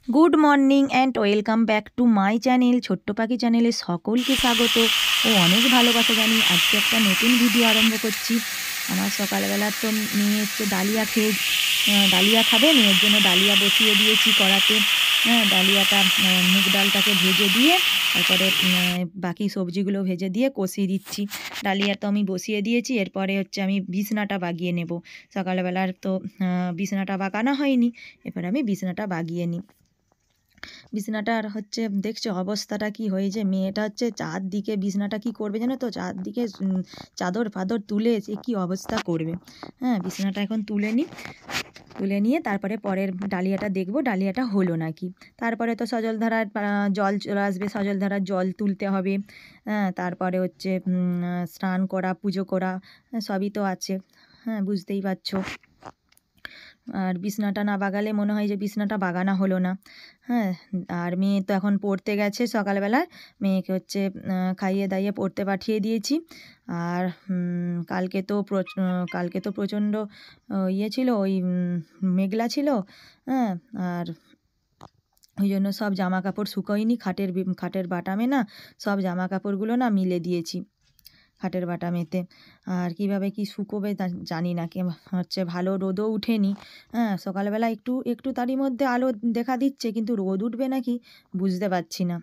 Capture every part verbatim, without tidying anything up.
Good morning and welcome back to my channel ছোট্ট পাখি চ্যানেলে সকলকে স্বাগত ও অনেক ভালোবাসা জানি। আজকে একটা নতুন ভিডিও আরম্ভ করছি। আমার সকালবেলা তো মেয়ে হচ্ছে ডালিয়া খেয়ে ডালিয়া খাবে, মেয়ের জন্য ডালিয়া বসিয়ে দিয়েছি কড়াতে। হ্যাঁ, ডালিয়াটা মুগ ডালটাকে ভেজে দিয়ে তারপরে বাকি সবজিগুলো ভেজে দিয়ে কষিয়ে দিচ্ছি। ডালিয়া তো আমি বসিয়ে দিয়েছি, এরপরে হচ্ছে আমি বিছনাটা বাগিয়ে নেব। সকালবেলার তো বিছনাটা বাগানো হয়নি, এবার আমি বিছনাটা বাগিয়ে নিই। বিছনাটার হচ্ছে দেখছো অবস্থাটা কি হয়েছে, মেয়েটা হচ্ছে চারদিকে বিছনাটা কি করবে জানো তো, চারদিকে চাদর ফাদর তুলে সে কী অবস্থা করবে। হ্যাঁ, বিছনাটা এখন তুলে নিই, তুলে নিয়ে তারপরে পরের ডালিয়াটা দেখব ডালিয়াটা হলো নাকি। তারপরে তো সজলধারার জল চলে আসবে, সজলধারার জল তুলতে হবে। হ্যাঁ, তারপরে হচ্ছে স্নান করা, পুজো করা সবই তো আছে। হ্যাঁ, বুঝতেই পারছো। আর বিছনাটা না বাগালে মনে হয় যে বিছনাটা বাগানো হলো না। হ্যাঁ, আর মেয়ে তো এখন পড়তে গেছে, সকালবেলায় মেয়েকে হচ্ছে খাইয়ে দাইয়ে পড়তে পাঠিয়ে দিয়েছি। আর কালকে তো কালকে তো প্রচণ্ড ইয়ে ছিল, ওই মেঘলা ছিল। হ্যাঁ, আর ওই জন্য সব জামা কাপড় শুকোয়নি, খাটের খাটের বাটামে না সব জামা কাপড়গুলো না মিলে দিয়েছি খাটের বাটামেতে। আর কিভাবে কি শুকোবে তা জানি না, কে হচ্ছে ভালো রোদও উঠেনি। হ্যাঁ, সকালবেলা একটু একটু তারই মধ্যে আলো দেখা দিচ্ছে, কিন্তু রোদ উঠবে নাকি বুঝতে পারছি না।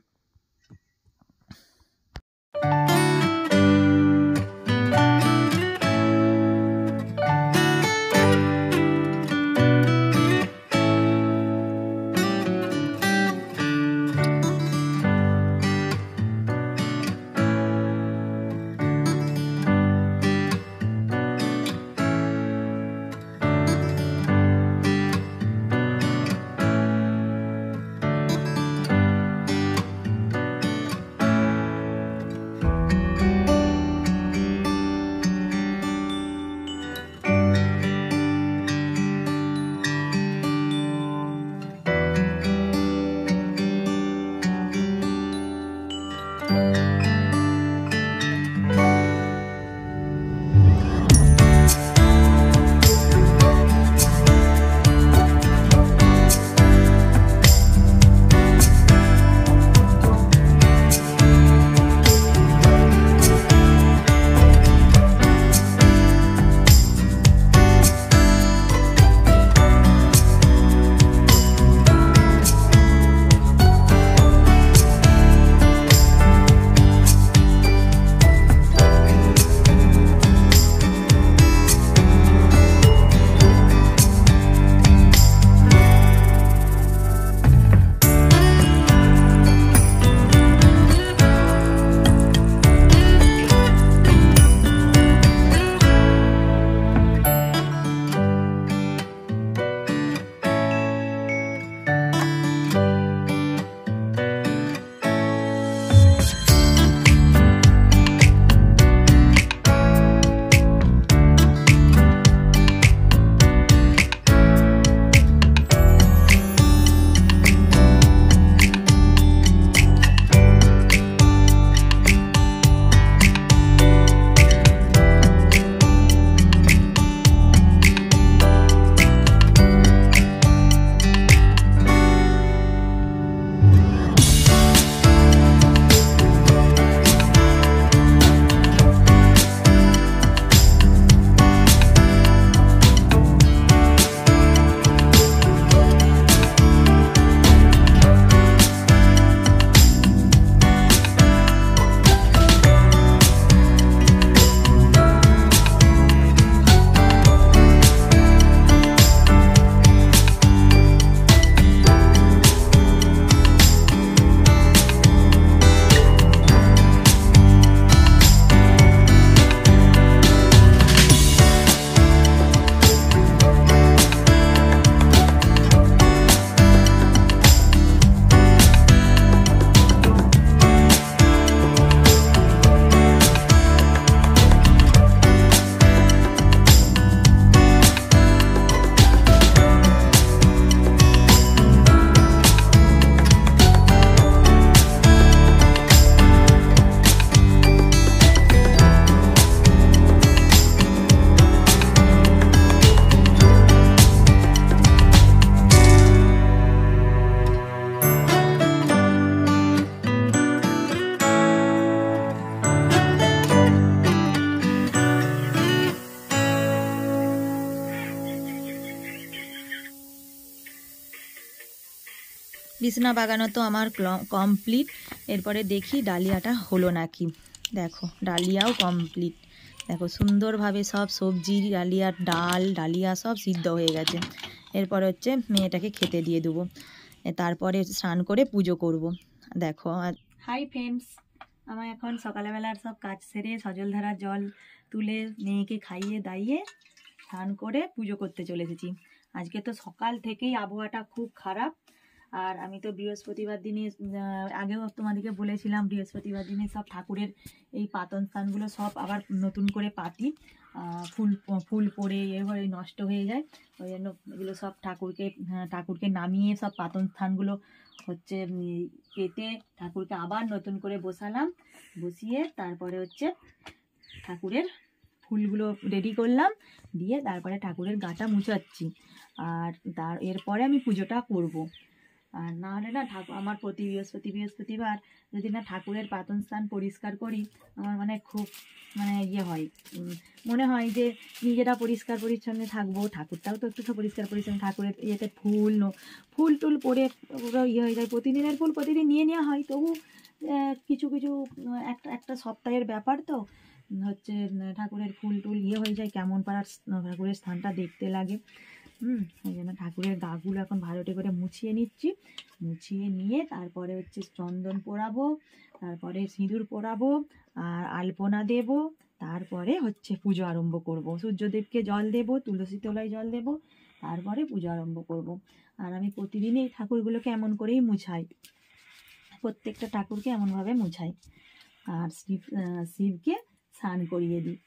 বিছনা বাগানো তো আমার কমপ্লিট। এরপরে দেখি ডালিয়াটা হলো নাকি। দেখো ডালিয়াও কমপ্লিট। দেখো সুন্দরভাবে সব সবজি, ডালিয়ার ডাল, ডালিয়া সব সিদ্ধ হয়ে গেছে। এরপরে হচ্ছে মেয়েটাকে খেতে দিয়ে দেবো, তারপরে স্নান করে পুজো করব। দেখো। হাই ফ্রেন্ডস, আমার এখন সকালবেলার সব কাজ সেরে সজলধারার জল তুলে মেয়েকে খাইয়ে দাইয়ে স্নান করে পুজো করতে চলে এসেছি। আজকে তো সকাল থেকেই আবহাওয়াটা খুব খারাপ। আর আমি তো বৃহস্পতিবার দিনে আগেও তোমাদেরকে বলেছিলাম, বৃহস্পতিবার দিনে সব ঠাকুরের এই পাতন স্থানগুলো সব আবার নতুন করে পাতি, ফুল ফুল পড়ে এভাবে নষ্ট হয়ে যায়। ওই জন্য এগুলো সব ঠাকুরকে ঠাকুরকে নামিয়ে সব পাতন স্থানগুলো হচ্ছে কেটে ঠাকুরকে আবার নতুন করে বসালাম। বসিয়ে তারপরে হচ্ছে ঠাকুরের ফুলগুলো রেডি করলাম, দিয়ে তারপরে ঠাকুরের গাটা মুছাচ্ছি। আর তার এরপরে আমি পুজোটা করব। আর না হলে না ঠাকুর আমার প্রতি বৃহস্পতি বৃহস্পতিবার যদি না ঠাকুরের পাতন স্থান পরিষ্কার করি, আমার মানে খুব মানে ইয়ে হয়, মনে হয় যে নিজেরা পরিষ্কার পরিচ্ছন্ন থাকবো, ঠাকুরটাও তো একটু পরিষ্কার পরিচ্ছন্ন, ঠাকুরের ইয়েতে ফুল ফুল টুল পরে পুরো ইয়ে হয়ে যায়। প্রতিদিনের ফুল প্রতিদিন নিয়ে নেওয়া হয়, তবু কিছু কিছু একটা একটা সপ্তাহের ব্যাপার তো হচ্ছে ঠাকুরের ফুল টুল ইয়ে হয়ে যায়, কেমন পাড়ার ঠাকুরের স্থানটা দেখতে লাগে। হুম ওই জন্য ঠাকুরের গাগুলো এখন ভালোটি করে মুছিয়ে নিচ্ছি। মুছিয়ে নিয়ে তারপরে হচ্ছে চন্দন পোড়াবো, তারপরে সিঁদুর পোড়াবো, আর আলপনা দেব, তারপরে হচ্ছে পুজো আরম্ভ করব। সূর্যদেবকে জল দেব, তুলসী তলায় জল দেব, তারপরে পুজো আরম্ভ করব। আর আমি প্রতিদিনই ঠাকুরগুলোকে এমন করেই মুছাই, প্রত্যেকটা ঠাকুরকে এমনভাবে মুছাই। আর শিব শিবকে স্নান করিয়ে দিই।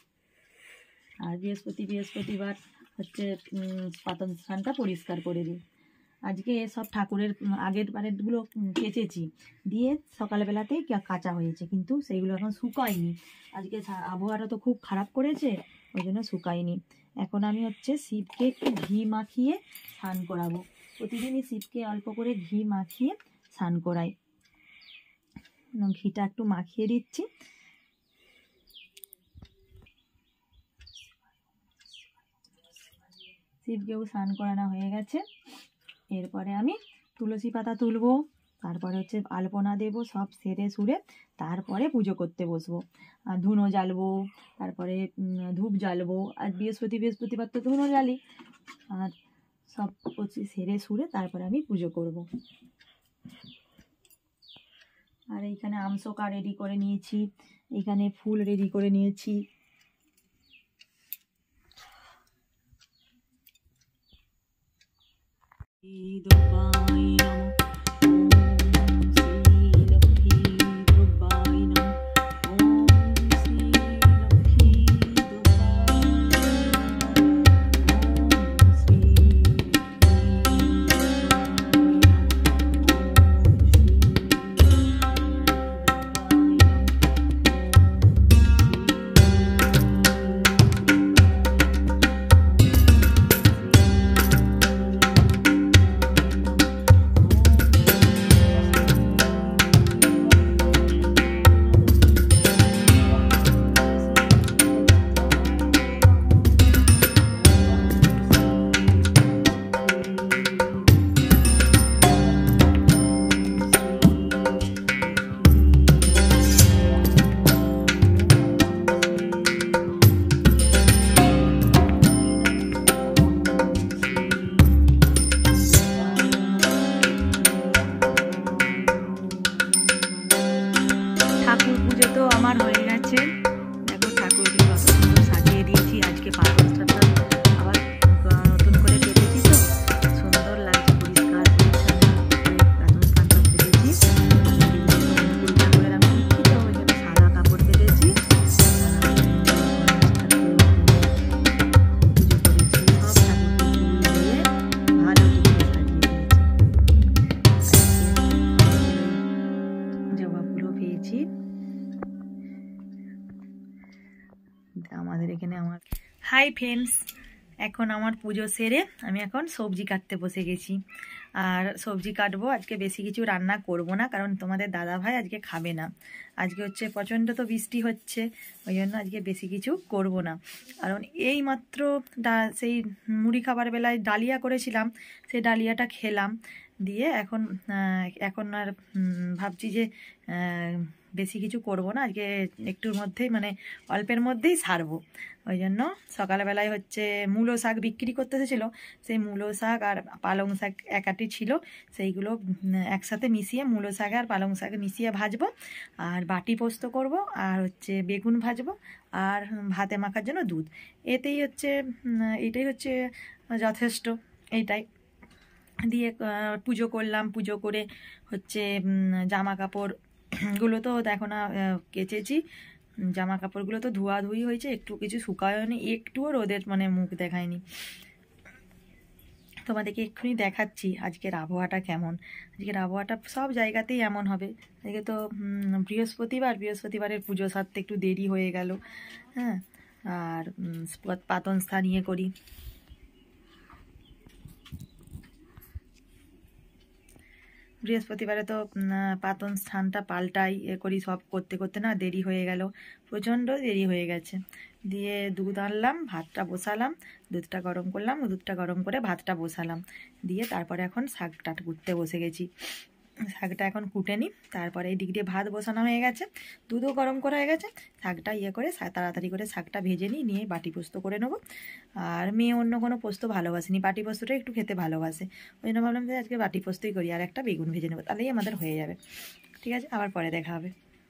আর বৃহস্পতি বৃহস্পতিবার হচ্ছে পাতন স্থানটা পরিষ্কার করে দিই। আজকে সব ঠাকুরের আগের বারেরগুলো কেচেছি, দিয়ে সকালবেলাতেই কাঁচা হয়েছে, কিন্তু সেইগুলো এখন শুকায়নি। আজকে আবহাওয়াটা তো খুব খারাপ করেছে, ওই জন্য শুকায়নি। এখন আমি হচ্ছে শিবকে একটু ঘি মাখিয়ে স্নান করাবো। প্রতিদিনই শিবকে অল্প করে ঘি মাখিয়ে স্নান করাই। ঘিটা একটু মাখিয়ে দিচ্ছি। শিবকেও স্নান করানো হয়ে গেছে। এরপরে আমি তুলসী পাতা তুলবো, তারপরে হচ্ছে আলপনা দেবো, সব সেরে সুরে তারপরে পুজো করতে বসবো। আর ধুনো জ্বালবো, তারপরে ধূপ জ্বালবো। আর বৃহস্পতি বৃহস্পতিবার তো ধুনো জ্বালি। আর সব সেরে সুরে তারপরে আমি পুজো করব। আর এইখানে আমসোকা রেডি করে নিয়েছি, এইখানে ফুল রেডি করে নিয়েছি। আমাদের এখানে আমার হাই ফ্রেন্ডস, এখন আমার পুজো সেরে আমি এখন সবজি কাটতে বসে গেছি। আর সবজি কাটবো, আজকে বেশি কিছু রান্না করব না, কারণ তোমাদের দাদা ভাই আজকে খাবে না। আজকে হচ্ছে প্রচণ্ড তো বৃষ্টি হচ্ছে, ওই জন্য আজকে বেশি কিছু করব না। কারণ এই মাত্র সেই মুড়ি খাবার বেলায় ডালিয়া করেছিলাম, সেই ডালিয়াটা খেলাম। দিয়ে এখন এখন আর ভাবছি যে বেশি কিছু করব না, আজকে একটুর মধ্যেই মানে অল্পের মধ্যেই সারবো। ওই জন্য সকালবেলায় হচ্ছে মূলো শাক বিক্রি করতে এসেছিলো, সেই মূলো শাক আর পালং শাক একাটি ছিল, সেইগুলো একসাথে মিশিয়ে মূলো শাক আর পালং শাক মিশিয়ে ভাজবো, আর বাটি পোস্ত করব, আর হচ্ছে বেগুন ভাজবো, আর ভাতে মাখার জন্য দুধ। এতেই হচ্ছে এটাই হচ্ছে যথেষ্ট। এইটাই দিয়ে পুজো করলাম। পুজো করে হচ্ছে জামা কাপড়গুলো তো দেখো না কেচেছি, জামা কাপড়গুলো তো ধোয়াধুয়ি হয়েছে, একটু কিছু শুকায়নি, একটুও রোদের মানে মুখ দেখায়নি। তোমাদেরকে এক্ষুনি দেখাচ্ছি আজকের আবহাওয়াটা কেমন। আজকের আবহাওয়াটা সব জায়গাতেই এমন হবে। আজকে তো বৃহস্পতিবার, বৃহস্পতিবারের পুজো সারতে একটু দেরি হয়ে গেল। হ্যাঁ, আর পাতন স্থান ইয়ে করি, বৃহস্পতিবারে তো পাতন স্থানটা পাল্টাই এ করি, সব করতে করতে না দেরি হয়ে গেল, প্রচণ্ড দেরি হয়ে গেছে। দিয়ে দুধ আনলাম, ভাতটা বসালাম, দুধটা গরম করলাম, দুধটা গরম করে ভাতটা বসালাম, দিয়ে তারপরে এখন শাকটা কুটতে বসে গেছি। শাকটা এখন কুটে নিই, তারপরে এই দিক দিয়ে ভাত বসানো হয়ে গেছে, দুধও গরম করা হয়ে গেছে। শাকটা ইয়ে করে তাড়াতাড়ি করে শাকটা ভেজে নিই, নিয়ে বাটি পোস্ত করে নেবো। আর মেয়ে অন্য কোনো পোস্ত ভালোবাসেনি, বাটি পোস্তটা একটু খেতে ভালোবাসে, ওই জন্য ভাবলাম যে আজকে বাটি পোস্তই করি, আর একটা বেগুন ভেজে নেবো, তাহলেই আমাদের হয়ে যাবে। ঠিক আছে, আবার পরে দেখা হবে।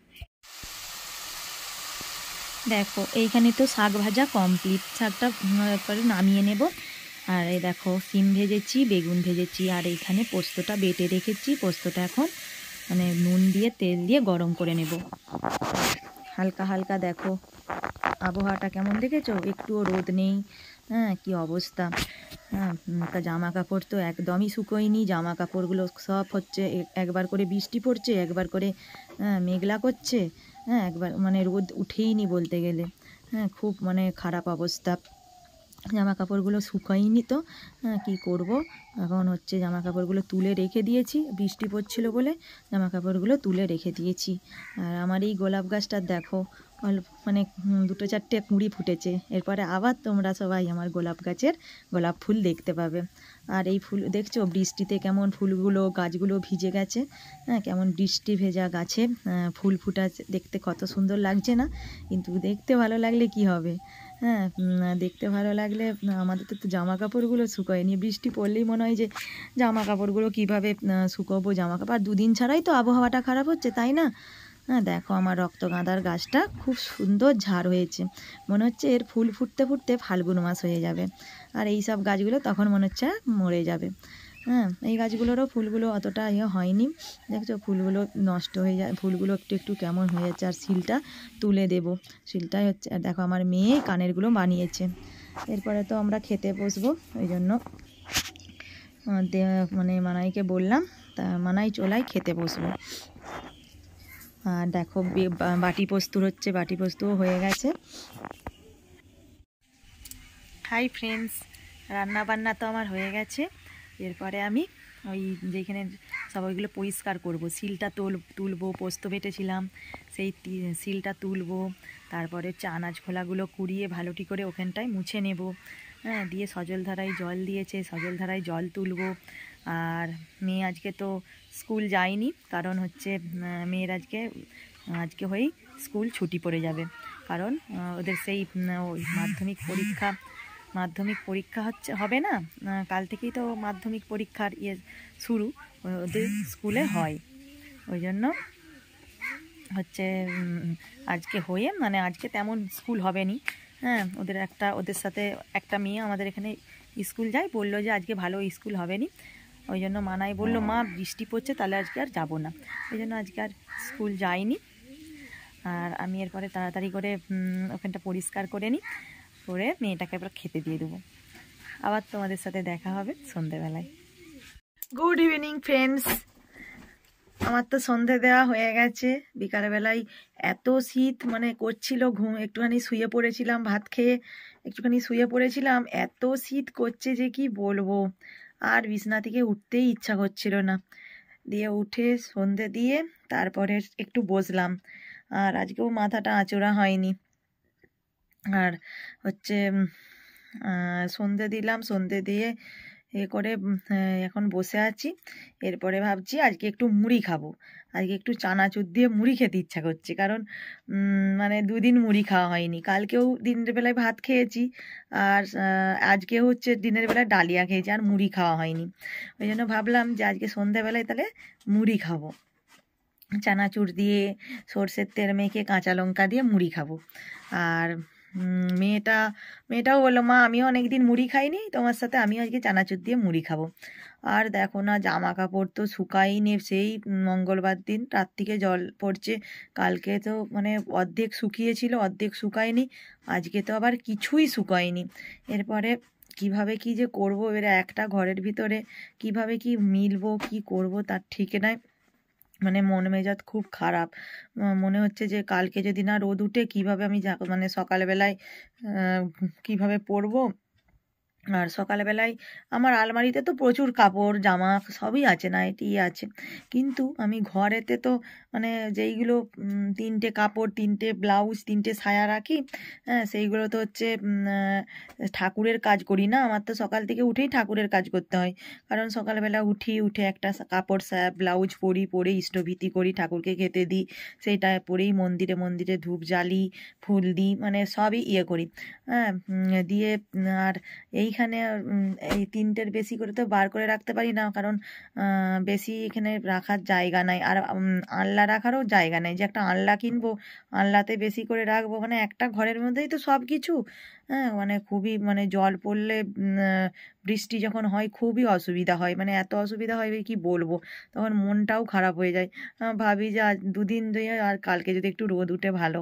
দেখো এইখানে তো শাক ভাজা কমপ্লিট, শাকটা পরে নামিয়ে নেব। আর এই দেখো সিম ভেজেছি, বেগুন ভেজেছি, আর এইখানে পোস্তটা বেটে রেখেছি। পোস্তটা এখন মানে নুন দিয়ে তেল দিয়ে গরম করে নেব হালকা হালকা। দেখো আবহাওয়াটা কেমন দেখেছো, একটুও রোদ নেই। হ্যাঁ, কি অবস্থা। হ্যাঁ, তা জামা কাপড় তো একদমই শুকোয়নি, জামা কাপড়গুলো সব হচ্ছে একবার করে বৃষ্টি পড়ছে, একবার করে মেঘলা করছে, হ্যাঁ একবার মানে রোদ উঠেইনি বলতে গেলে। হ্যাঁ, খুব মানে খারাপ অবস্থা, জামা কাপড়গুলো শুকায়নি তো। হ্যাঁ, কী করবো, এখন হচ্ছে জামা কাপড়গুলো তুলে রেখে দিয়েছি, বৃষ্টি পড়ছিল বলে জামা কাপড়গুলো তুলে রেখে দিয়েছি। আর আমার এই গোলাপ গাছটা দেখো অল্প মানে দুটো চারটে কুঁড়ি ফুটেছে, এরপরে আবার তোমরা সবাই আমার গোলাপ গাছের গোলাপ ফুল দেখতে পাবে। আর এই ফুল দেখছো বৃষ্টিতে কেমন ফুলগুলো গাছগুলো ভিজে গেছে। হ্যাঁ, কেমন বৃষ্টি ভেজা গাছে ফুল ফুটা দেখতে কত সুন্দর লাগছে না? কিন্তু দেখতে ভালো লাগলে কি হবে, হ্যাঁ দেখতে ভালো লাগলে আমাদের তো জামা কাপড়গুলো শুকোয়নি, বৃষ্টি পড়লেই মনে হয় যে জামা কাপড়গুলো কীভাবে শুকোবো, জামা কাপড় আর দুদিন ছাড়াই তো আবহাওয়াটা খারাপ হচ্ছে, তাই না? হ্যাঁ, দেখো আমার রক্তগাঁদার গাছটা খুব সুন্দর ঝাড় হয়েছে, মনে হচ্ছে এর ফুল ফুটতে ফুটতে ফাল্গুন মাস হয়ে যাবে, আর এই সব গাছগুলো তখন মনে হচ্ছে মরে যাবে। হ্যাঁ, এই গাছগুলোরও ফুলগুলো অতটা ইয়ে হয়নি, দেখছো ফুলগুলো নষ্ট হয়ে যায়, ফুলগুলো একটু একটু কেমন হয়ে যাচ্ছে। আর শিলটা তুলে দেব, শিলটাই হচ্ছে দেখো আমার মেয়ে কানেরগুলো বানিয়েছে। এরপরে তো আমরা খেতে বসবো, ওই জন্য মানে মানাইকে বললাম, তা মানাই চলাই খেতে বসবো। আর দেখো বাটি পোস্ত হচ্ছে, বাটি পোস্তও হয়ে গেছে। হাই ফ্রেন্ডস, রান্না বান্না তো আমার হয়ে গেছে। এরপরে আমি ওই যেখানে সব ওইগুলো পরিষ্কার করবো, শিলটা তুল তুলবো পোস্ত বেটেছিলাম সেই শিলটা তুলবো, তারপরে আনাজ খোলাগুলো কুড়িয়ে ভালোটি করে ওখানটায় মুছে নেব। হ্যাঁ, দিয়ে সজলধারায় জল দিয়েছে, সজলধারায় জল তুলবো। আর মেয়ে আজকে তো স্কুল যায়নি, কারণ হচ্ছে মেয়ের আজকে আজকে হয়েই স্কুল ছুটি পড়ে যাবে, কারণ ওদের সেই মাধ্যমিক পরীক্ষা মাধ্যমিক পরীক্ষা হচ্ছে হবে না, কাল থেকেই তো মাধ্যমিক পরীক্ষার ইয়ে শুরু ওদের স্কুলে হয়, ওই জন্য হচ্ছে আজকে হয়ে মানে আজকে তেমন স্কুল হবে নি। হ্যাঁ, ওদের একটা ওদের সাথে একটা মেয়ে আমাদের এখানে স্কুল যায়, বললো যে আজকে ভালো স্কুল হবে নি, ওই জন্য মানাই বললো মা বৃষ্টি পড়ছে তাহলে আজকে আর যাবো না, ওই জন্য আজকে আর স্কুল যাইনি। আর আমি এরপরে তাড়াতাড়ি করে ওখানটা পরিষ্কার করে নিই, করে মেয়েটাকে এবার খেতে দিয়ে দেবো। আবার তোমাদের সাথে দেখা হবে সন্ধেবেলায়। গুড ইভিনিং ফ্রেন্ডস, আমার তো সন্ধে দেওয়া হয়ে গেছে। বিকালবেলায় এত শীত মানে করছিল, ঘুম একটুখানি শুয়ে পড়েছিলাম ভাত খেয়ে, একটুখানি শুয়ে পড়েছিলাম, এত শীত করছে যে কি বলবো, আর বিছানা থেকে উঠতেই ইচ্ছা করছিল না। দিয়ে উঠে সন্ধে দিয়ে তারপরে একটু বসলাম, আর আজকেও মাথাটা আঁচড়া হয়নি। আর হচ্ছে সন্ধে দিলাম, সন্ধে দিয়ে এ করে এখন বসে আছি। এরপরে ভাবছি আজকে একটু মুড়ি খাবো, আজকে একটু চানাচুর দিয়ে মুড়ি খেতে ইচ্ছা করছে, কারণ মানে দুদিন মুড়ি খাওয়া হয়নি। কালকেও দিনের বেলায় ভাত খেয়েছি, আর আজকে হচ্ছে দিনের বেলায় ডালিয়া খেয়েছি, আর মুড়ি খাওয়া হয়নি। ওই জন্য ভাবলাম যে আজকে সন্ধেবেলায় তাহলে মুড়ি খাবো, চানাচুর দিয়ে সর্ষের তেল মেখে কাঁচা লঙ্কা দিয়ে মুড়ি খাবো। আর মেয়েটা মেয়েটাও বললো, মা আমিও অনেকদিন মুড়ি খাইনি, তোমার সাথে আমিও আজকে চানাচুর দিয়ে মুড়ি খাবো। আর দেখো না, জামা কাপড় তো শুকাইনি, সেই মঙ্গলবার দিন রাত থেকে জল পড়ছে। কালকে তো মানে অর্ধেক শুকিয়েছিল, অর্ধেক শুকায়নি, আজকে তো আবার কিছুই শুকায়নি। এরপরে কিভাবে কি যে করব, এবারে একটা ঘরের ভিতরে কিভাবে কি মিলবো, কি করব তার ঠিক নাই। মানে মন মেজাজ খুব খারাপ, মনে হচ্ছে যে কালকে যদি না রোদ উঠে কিভাবে আমি মানে সকালবেলায় কিভাবে পরবো। আর সকালবেলায় আমার আলমারিতে তো প্রচুর কাপড় জামা সবই আছে, নাইটি আছে, কিন্তু আমি ঘরেতে তো মানে যেইগুলো তিনটে কাপড়, তিনটে ব্লাউজ, তিনটে সায়া রাখি, হ্যাঁ সেইগুলো তো হচ্ছে ঠাকুরের কাজ করি না। আমার তো সকাল থেকে উঠেই ঠাকুরের কাজ করতে হয়, কারণ সকালবেলা উঠি, উঠে একটা কাপড় সায়া ব্লাউজ পরি, পরে ইষ্টভীতি করি, ঠাকুরকে খেতে দিই, সেইটা পরেই মন্দিরে মন্দিরে ধূপ জ্বালি, ফুল দিই, মানে সবই ইয়ে করি, হ্যাঁ দিয়ে। আর এইখানে এই তিনটের বেশি করে তো বার করে রাখতে পারি না, কারণ বেশি এখানে রাখার জায়গা নাই, আর আনলা রাখারও জায়গা নেই যে একটা আনলা কিনবো, আনলাতে বেশি করে রাখবো, মানে একটা ঘরের মধ্যেই তো সব কিছু। হ্যাঁ মানে খুবই মানে জল পড়লে বৃষ্টি যখন হয় খুবই অসুবিধা হয়, মানে এত অসুবিধা হয় কি বলবো, তখন মনটাও খারাপ হয়ে যায়। ভাবি যে আজ দুদিন ধরে, আর কালকে যদি একটু রোদ উঠে ভালো।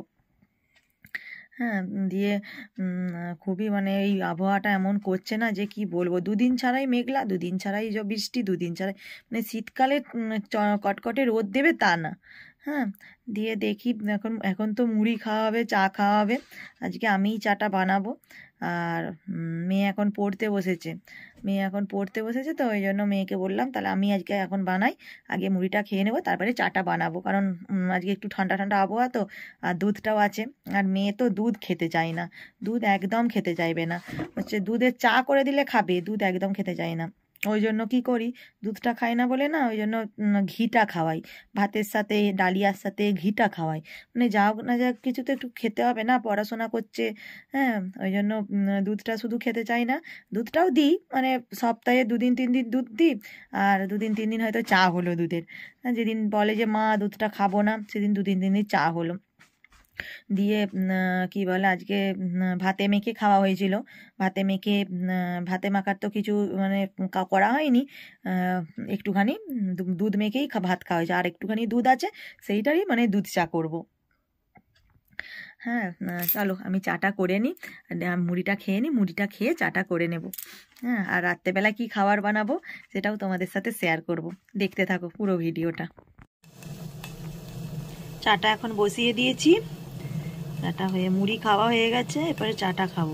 হ্যাঁ দিয়ে খুবই মানে এই আবহাওয়াটা এমন করছে না যে কি বলবো, দুদিন ছাড়াই মেঘলা, দুদিন ছাড়াই বৃষ্টি, দুদিন ছাড়াই মানে শীতকালে কটকটে রোদ দেবে তা না। হ্যাঁ দিয়ে দেখি এখন এখন তো মুড়ি খাওয়া হবে, চা খাওয়া হবে, আজকে আমিই চাটা বানাবো। আর মেয়ে এখন পড়তে বসেছে, মেয়ে এখন পড়তে বসেছে তো ওই জন্য মেয়েকে বললাম তাহলে আমি আজকে এখন বানাই, আগে মুড়িটা খেয়ে নেবো তারপরে চাটা বানাবো, কারণ আজকে একটু ঠান্ডা ঠান্ডা আবহাওয়া তো, আর দুধটাও আছে। আর মেয়ে তো দুধ খেতে চায় না, দুধ একদম খেতে চাইবে না, হচ্ছে দুধের চা করে দিলে খাবে, দুধ একদম খেতে চায় না। ওই জন্য কী করি, দুধটা খাই না বলে না, ওই জন্য ঘিটা খাওয়াই, ভাতের সাথে ডালিয়ার সাথে ঘিটা খাওয়াই, মানে যা হোক না যাক কিছু তো একটু খেতে হবে না, পড়াশোনা করছে। হ্যাঁ ওই জন্য দুধটা শুধু খেতে চাই না, দুধটাও দিই, মানে সপ্তাহে দুদিন তিন দিন দুধ দিই, আর দুদিন তিন দিন হয়তো চা হলো দুধের, যেদিন বলে যে মা দুধটা খাবো না সেদিন দুদিন তিন দিন চা হলো। দিয়ে কি বলে আজকে ভাতে মেখে খাওয়া হয়েছিল, ভাতে মেখে ভাতে মাখার তো কিছু মানে করা হয়নি, একটুখানি দুধ মেখেই ভাত খাওয়া হয়েছে, আর একটুখানি দুধ আছে সেইটারই মানে দুধ চা করব। হ্যাঁ চলো আমি চাটা করে নিই, মুড়িটা খেয়ে নিই, মুড়িটা খেয়ে চাটা করে নেব। হ্যাঁ আর রাত্রেবেলা কি খাবার বানাবো সেটাও তোমাদের সাথে শেয়ার করব, দেখতে থাকো পুরো ভিডিওটা। চাটা এখন বসিয়ে দিয়েছি, চাটা হয়ে মুড়ি খাওয়া হয়ে গেছে, এরপরে চাটা খাবো।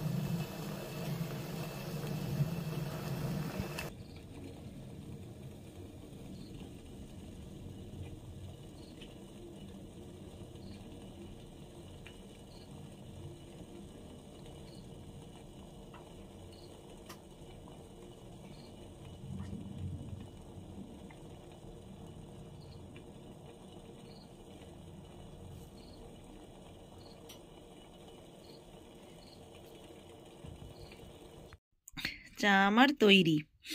চা আমার তৈরি।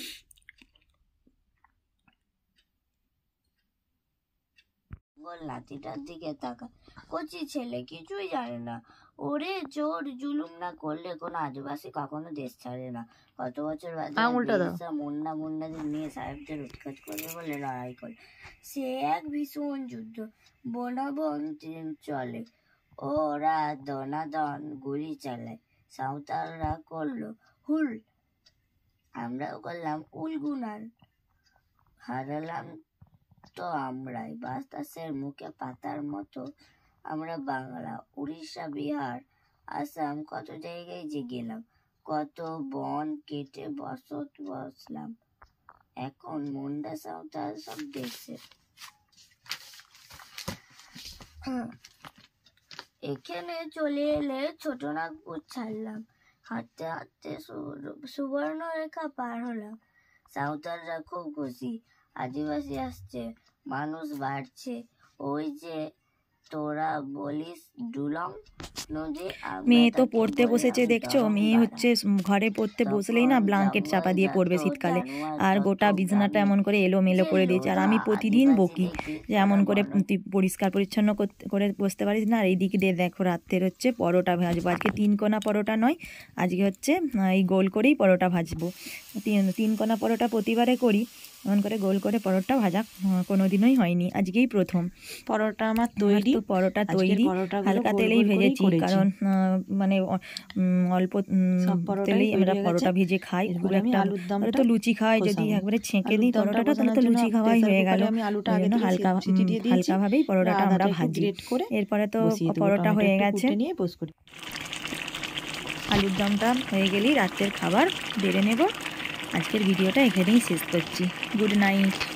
নাতিটার দিকে তাকা, কচি ছেলে কিছুই জানে না, ওরে জোর জুলুম না করলে কোনো আদিবাসী কখনো দেশ ছাড়ে না। কত বছর বাদে মুন্না মুন্নাদের নিয়ে সাহেবদের উৎখাত করবে বলে লড়াই করে, সে এক ভীষণ যুদ্ধ, বনাবন চলে, ওরা দনাদন গুলি চালায়, সাঁওতালরা করলো হুল, আমরাও করলাম উলগুনার, হারালাম তো আমরাই, বাতাসের মুখে পাতার মতো আমরা বাংলা, উড়িষ্যা বিহার আসাম, কত জায়গায় যে গেলাম, কত বন কেটে বসত বসলাম, এখন মুন্ডা সাঁওতাল সব দেখছে। এখানে চলে এলে ছোটনাগপুর ছাড়লাম, হাঁটতে হাঁটতে সুবর্ণরেখা পার হলাম। সাঁওতালরা খুব খুশি, আদিবাসী আসছে, মানুষ বাড়ছে। ওই যে তোরা বলিস ডুলং নদী, মেয়ে তো পড়তে বসেছে দেখছো, মেয়ে হচ্ছে ঘরে পড়তে বসলেই না ব্ল্যাঙ্কেট চাপা দিয়ে পড়বে শীতকালে, আর গোটা বিছানাটা এমন করে এলোমেলো করে দিয়েছে। আর আমি প্রতিদিন বকি যে এমন করে তুই পরিষ্কার পরিচ্ছন্ন করে বসতে পারিস না। আর এই দিকে দিয়ে দেখো রাত্রের হচ্ছে পরোটা ভাজবো, আজকে তিন কোনা পরোটা নয়, আজকে হচ্ছে এই গোল করেই পরোটা ভাজবো। তিন তিন কোনা পরোটা প্রতিবারে করি, এমন করে গোল করে পরোটা ভাজা কোনো দিনই হয়নি, আজকেই প্রথম। পরোটা আমার তৈরি, পরোটা তৈরি হালকা তেলেই ভেজেছি, কারণ মানে অল্প তেলেই আমরা পরোটা ভেজে খাই। খুব একটা তো লুচি খাই, যদি একবারে ছেঁকে দিই পরোটাটা তাহলে তো লুচি খাওয়াই হয়ে গেল। হালকা হালকাভাবেই পরোটাটা আমরা ভাজি। এরপরে তো পরোটা হয়ে গেছে, আলুর দমটা হয়ে গেলেই রাত্রের খাবার বেড়ে নেব। আজকের ভিডিওটা এখানেই শেষ করছি। Good night.